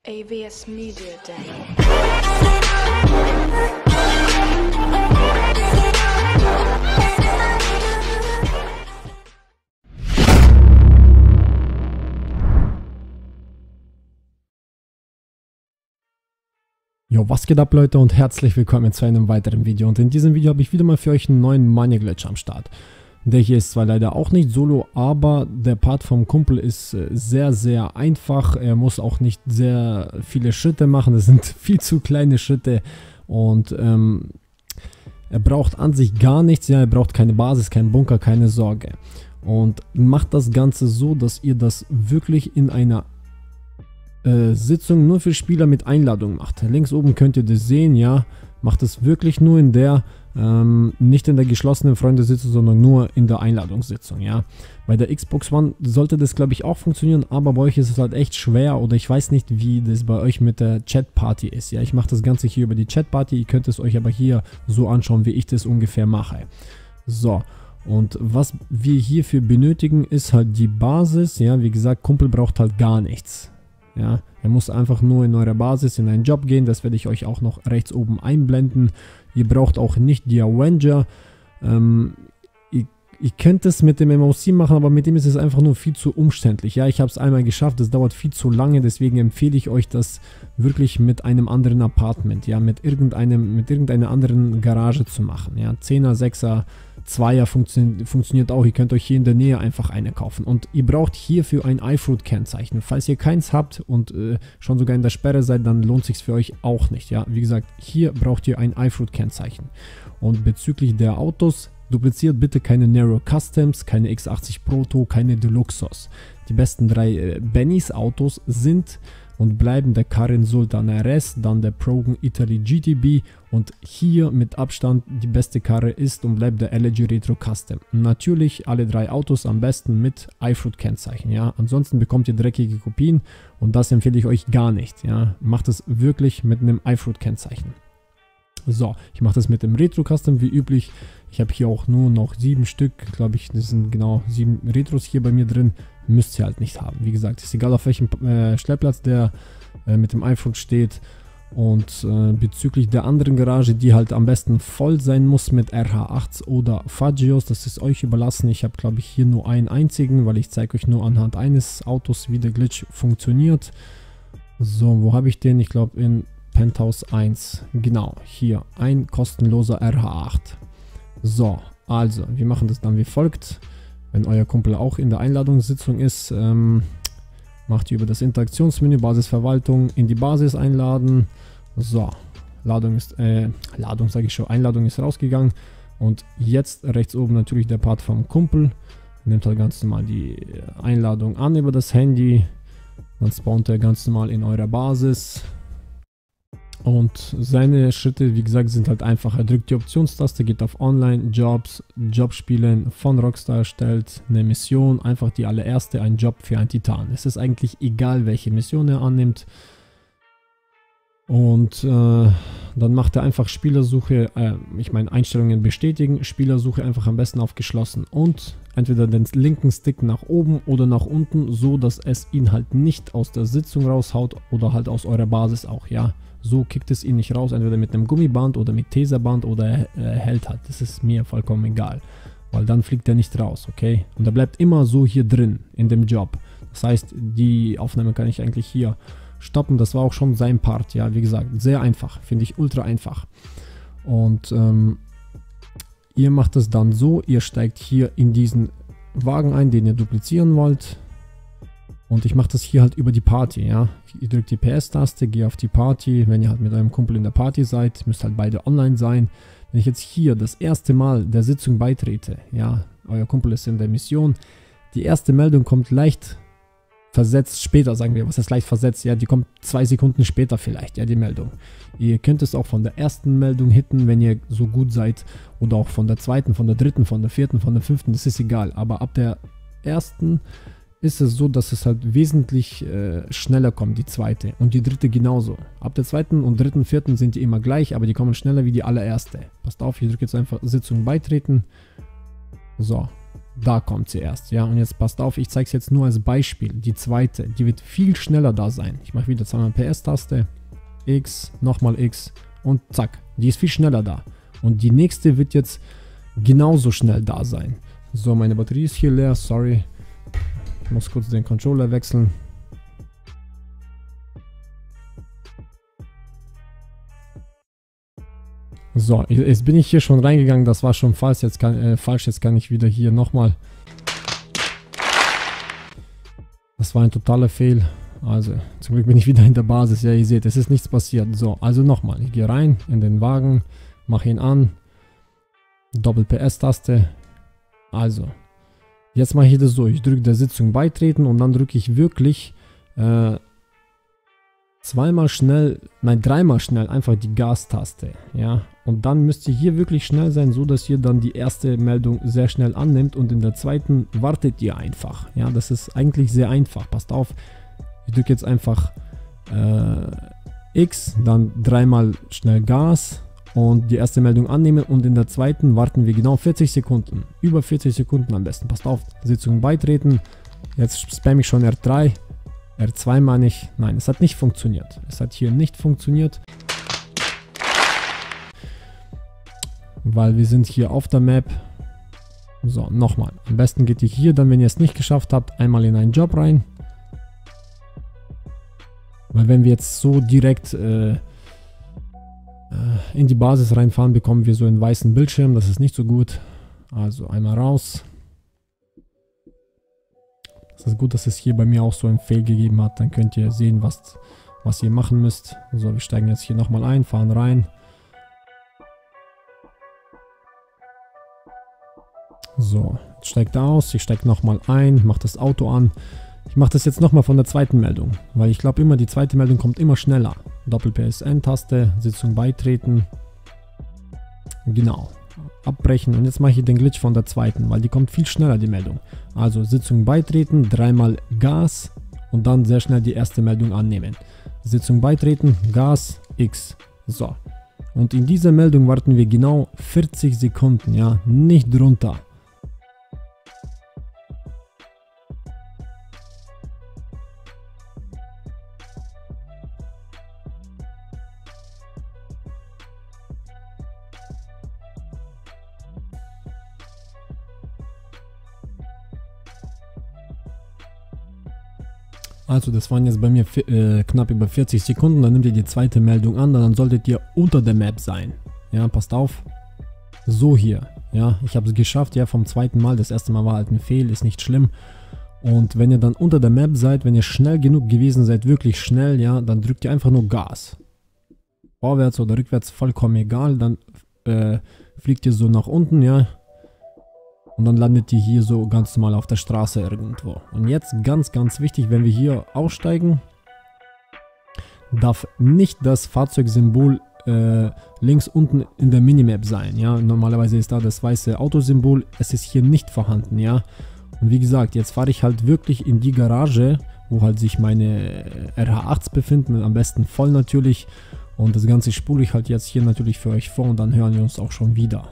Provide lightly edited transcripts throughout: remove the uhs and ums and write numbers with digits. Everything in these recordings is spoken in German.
AVS Media Day. Jo, was geht ab, Leute, und herzlich willkommen zu einem weiteren Video. Und in diesem Video habe ich wieder mal für euch einen neuen Money Glitch am Start. Der hier ist zwar leider auch nicht solo, aber der Part vom Kumpel ist sehr, sehr einfach. Er muss auch nicht sehr viele Schritte machen, das sind viel zu kleine Schritte. Und er braucht an sich gar nichts, ja, er braucht keine Basis, keinen Bunker, keine Sorge. Und macht das Ganze so, dass ihr das wirklich in einer Sitzung nur für Spieler mit Einladung macht. Links oben könnt ihr das sehen, ja, macht es wirklich nur in der, nicht in der geschlossenen Freundesitzung, sondern nur in der Einladungssitzung, ja. Bei der Xbox One sollte das, glaube ich, auch funktionieren, aber bei euch ist es halt echt schwer, oder ich weiß nicht, wie das bei euch mit der Chat-Party ist, ja. Ich mache das Ganze hier über die Chat-Party, ihr könnt es euch aber hier so anschauen, wie ich das ungefähr mache. So. Und was wir hierfür benötigen, ist halt die Basis, ja, wie gesagt, Kumpel braucht halt gar nichts. Ja, er muss einfach nur in eurer Basis in einen Job gehen, das werde ich euch auch noch rechts oben einblenden. Ihr braucht auch nicht die Avenger. Ihr könnt es mit dem MOC machen, aber mit dem ist es einfach nur viel zu umständlich. Ja, ich habe es einmal geschafft, das dauert viel zu lange, deswegen empfehle ich euch das wirklich mit einem anderen Apartment, ja, mit irgendeiner anderen Garage zu machen. Ja, 10er, 6er, 2er funktioniert auch. Ihr könnt euch hier in der Nähe einfach eine kaufen. Und ihr braucht hierfür ein iFruit-Kennzeichen. Falls ihr keins habt und schon sogar in der Sperre seid, dann lohnt es sich für euch auch nicht. Ja, wie gesagt, hier braucht ihr ein iFruit-Kennzeichen. Und bezüglich der Autos, dupliziert bitte keine Nero Customs, keine X80 Proto, keine Deluxos. Die besten drei Bennys Autos sind und bleiben der Karin Sultan RS, dann der Progen Italy GTB und hier mit Abstand die beste Karre ist und bleibt der LG Retro Custom. Natürlich alle drei Autos am besten mit iFruit Kennzeichen, ja. Ansonsten bekommt ihr dreckige Kopien und das empfehle ich euch gar nicht, ja. Macht es wirklich mit einem iFruit Kennzeichen. So, ich mache das mit dem Retro Custom wie üblich. Ich habe hier auch nur noch 7 Stück, glaube ich, das sind genau 7 Retros hier bei mir drin. Müsst ihr halt nicht haben. Wie gesagt, ist egal auf welchem Stellplatz der mit dem iFruit steht. Und bezüglich der anderen Garage, die halt am besten voll sein muss mit RH8s oder Fagios, das ist euch überlassen. Ich habe, glaube ich, hier nur einen einzigen, weil ich zeige euch nur anhand eines Autos, wie der Glitch funktioniert. So, wo habe ich den? Ich glaube in Penthouse 1. Genau, hier ein kostenloser RH8. So, also, wir machen das dann wie folgt. Wenn euer Kumpel auch in der Einladungssitzung ist, macht ihr über das Interaktionsmenü Basisverwaltung in die Basis einladen. So, Einladung ist rausgegangen. Und jetzt rechts oben natürlich der Part vom Kumpel. Nimmt halt ganz normal die Einladung an über das Handy. Dann spawnt er ganz normal in eurer Basis. Und seine Schritte, wie gesagt, sind halt einfach. Er drückt die Optionstaste, geht auf Online, Jobs, Jobspielen, von Rockstar erstellt, eine Mission, einfach die allererste, ein Job für einen Titan. Es ist eigentlich egal, welche Mission er annimmt. Und dann macht er einfach Spielersuche, ich meine Einstellungen bestätigen, Spielersuche einfach am besten auf geschlossen und entweder den linken Stick nach oben oder nach unten, so dass es ihn halt nicht aus der Sitzung raushaut oder halt aus eurer Basis auch, ja. So kickt es ihn nicht raus, entweder mit einem Gummiband oder mit Taserband oder er hält halt. Das ist mir vollkommen egal, weil dann fliegt er nicht raus, okay? Und er bleibt immer so hier drin in dem Job. Das heißt, die Aufnahme kann ich eigentlich hier stoppen. Das war auch schon sein Part, ja, wie gesagt, sehr einfach, finde ich ultra einfach. Und ihr macht es dann so, ihr steigt hier in diesen Wagen ein, den ihr duplizieren wollt. Und ich mache das hier halt über die Party, ja. Ihr drückt die PS-Taste, geht auf die Party. Wenn ihr halt mit eurem Kumpel in der Party seid, müsst halt beide online sein. Wenn ich jetzt hier das erste Mal der Sitzung beitrete, ja, euer Kumpel ist in der Mission, die erste Meldung kommt leicht versetzt später, sagen wir. Was heißt leicht versetzt? Ja, die kommt 2 Sekunden später vielleicht, ja, die Meldung. Ihr könnt es auch von der ersten Meldung hitten, wenn ihr so gut seid. Oder auch von der zweiten, von der dritten, von der vierten, von der fünften, das ist egal. Aber ab der ersten ist es so, dass es halt wesentlich schneller kommt, die zweite und die dritte genauso. Ab der zweiten und dritten, vierten sind die immer gleich, aber die kommen schneller wie die allererste. Passt auf, ich drücke jetzt einfach Sitzung beitreten. So, Da kommt sie erst, ja. Und jetzt passt auf, ich zeige es jetzt nur als Beispiel. Die zweite, die wird viel schneller da sein. Ich mache wieder zweimal PS-Taste, X, nochmal X und zack. Die ist viel schneller da. Und die nächste wird jetzt genauso schnell da sein. So, meine Batterie ist hier leer, sorry. Ich muss kurz den Controller wechseln. So, jetzt bin ich hier schon reingegangen, das war schon falsch, jetzt kann ich wieder hier nochmal. Das war ein totaler Fehl. Also, zum Glück bin ich wieder in der Basis. Ja, ihr seht, es ist nichts passiert. So, also nochmal, ich gehe rein in den Wagen, mache ihn an, Doppel-PS-Taste. Also, jetzt mache ich das so, ich drücke der Sitzung beitreten und dann drücke ich wirklich dreimal schnell einfach die Gas-Taste, ja, und dann müsst ihr hier wirklich schnell sein, so dass ihr dann die erste Meldung sehr schnell annimmt und in der zweiten wartet ihr einfach, ja, das ist eigentlich sehr einfach, passt auf, ich drücke jetzt einfach X, dann dreimal schnell Gas und die erste Meldung annehmen und in der zweiten warten wir genau 40 Sekunden, über 40 Sekunden am besten, passt auf, Sitzung beitreten, jetzt spamme ich schon R3, R2 meine ich. Nein, es hat nicht funktioniert. Es hat hier nicht funktioniert. Weil wir sind hier auf der Map. So, nochmal. Am besten geht ihr hier dann, wenn ihr es nicht geschafft habt, einmal in einen Job rein. Weil wenn wir jetzt so direkt in die Basis reinfahren, bekommen wir so einen weißen Bildschirm. Das ist nicht so gut. Also einmal raus. Es ist gut, dass es hier bei mir auch so einen Fail gegeben hat. Dann könnt ihr sehen, was ihr machen müsst. So, wir steigen jetzt hier nochmal ein, fahren rein. So, jetzt steigt aus. Ich steige nochmal ein, mache das Auto an. Ich mache das jetzt nochmal von der zweiten Meldung, weil ich glaube immer, die zweite Meldung kommt immer schneller. Doppel-PSN-Taste, Sitzung beitreten. Genau. Abbrechen und jetzt mache ich den Glitch von der zweiten, weil die kommt viel schneller, die Meldung. Also Sitzung beitreten, dreimal Gas und dann sehr schnell die erste Meldung annehmen. Sitzung beitreten, Gas, X. So. Und in dieser Meldung warten wir genau 40 Sekunden, ja, nicht drunter. Also das waren jetzt bei mir knapp über 40 Sekunden, dann nehmt ihr die zweite Meldung an, dann solltet ihr unter der Map sein. Ja, passt auf. So hier, ja, ich habe es geschafft, ja, vom zweiten Mal, das erste Mal war halt ein Fehl, ist nicht schlimm. Und wenn ihr dann unter der Map seid, wenn ihr schnell genug gewesen seid, wirklich schnell, ja, dann drückt ihr einfach nur Gas. Vorwärts oder rückwärts, vollkommen egal, dann fliegt ihr so nach unten, ja. Und dann landet ihr hier so ganz normal auf der Straße irgendwo. Und jetzt ganz, ganz wichtig, wenn wir hier aussteigen, darf nicht das Fahrzeugsymbol links unten in der Minimap sein. Ja, normalerweise ist da das weiße Autosymbol. Es ist hier nicht vorhanden, ja. Und wie gesagt, jetzt fahre ich halt wirklich in die Garage, wo halt sich meine RH8s befinden. Am besten voll natürlich. Und das Ganze spule ich halt jetzt hier natürlich für euch vor und dann hören wir uns auch schon wieder.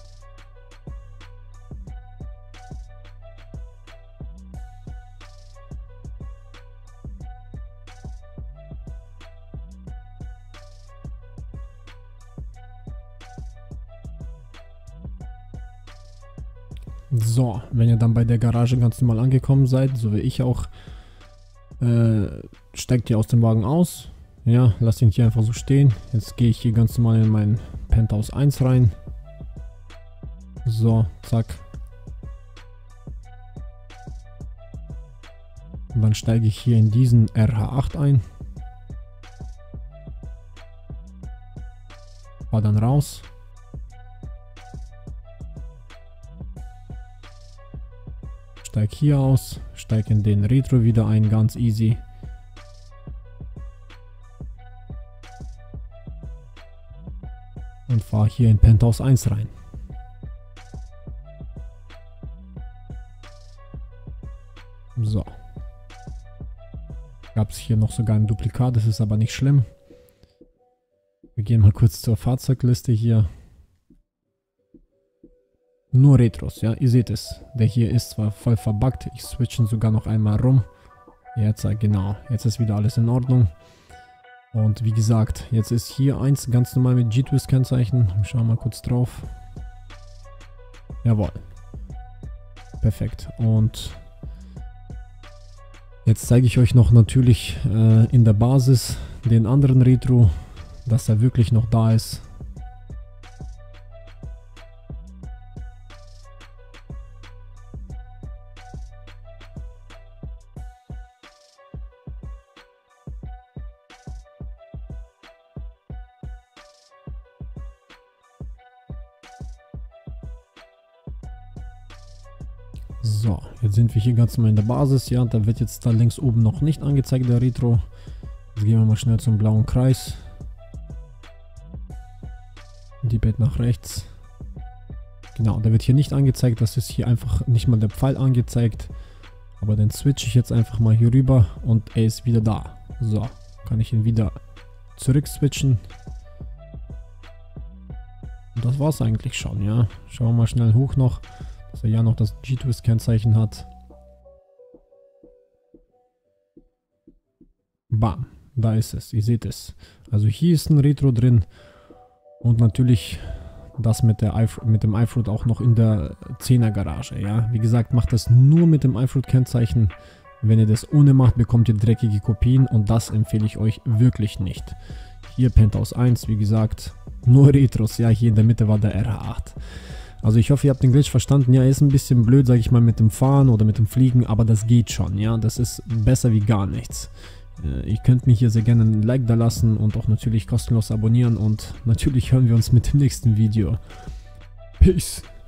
So, wenn ihr dann bei der Garage ganz normal angekommen seid, so wie ich auch, steigt ihr aus dem Wagen aus. Ja, lasst ihn hier einfach so stehen. Jetzt gehe ich hier ganz normal in mein Penthouse 1 rein. So, zack. Und dann steige ich hier in diesen RH8 ein. Fahr dann raus. Steig hier aus, steig in den Retro wieder ein, ganz easy. Und fahr hier in Penthouse 1 rein. So. Gab es hier noch sogar ein Duplikat, das ist aber nicht schlimm. Wir gehen mal kurz zur Fahrzeugliste hier. Nur Retros, ja, ihr seht es. Der hier ist zwar voll verbuggt, ich switche ihn sogar noch einmal rum. Jetzt, genau, jetzt ist wieder alles in Ordnung. Und wie gesagt, jetzt ist hier eins ganz normal mit G-Twist-Kennzeichen. Schauen wir mal kurz drauf. Jawohl. Perfekt. Und jetzt zeige ich euch noch natürlich in der Basis den anderen Retro, dass er wirklich noch da ist. So, jetzt sind wir hier ganz normal in der Basis, ja, da wird jetzt da links oben noch nicht angezeigt, der Retro. Jetzt gehen wir mal schnell zum blauen Kreis. Die Bett nach rechts. Genau, der wird hier nicht angezeigt, das ist hier einfach nicht mal der Pfeil angezeigt. Aber dann switche ich jetzt einfach mal hier rüber und er ist wieder da. So, kann ich ihn wieder zurück switchen. Und das war's eigentlich schon, ja. Schauen wir mal schnell hoch noch, dass er ja noch das G-Twist-Kennzeichen hat. Bam, da ist es, ihr seht es. Also hier ist ein Retro drin und natürlich das mit dem iFruit auch noch in der 10er Garage, ja. Wie gesagt, macht das nur mit dem iFruit-Kennzeichen. Wenn ihr das ohne macht, bekommt ihr dreckige Kopien und das empfehle ich euch wirklich nicht. Hier Penthouse 1, wie gesagt, nur Retros, ja, hier in der Mitte war der RH8. Also ich hoffe, ihr habt den Glitch verstanden. Ja, ist ein bisschen blöd, sage ich mal, mit dem Fahren oder mit dem Fliegen, aber das geht schon, ja. Das ist besser wie gar nichts. Ihr könnt mir hier sehr gerne ein Like da lassen und auch natürlich kostenlos abonnieren und natürlich hören wir uns mit dem nächsten Video. Peace!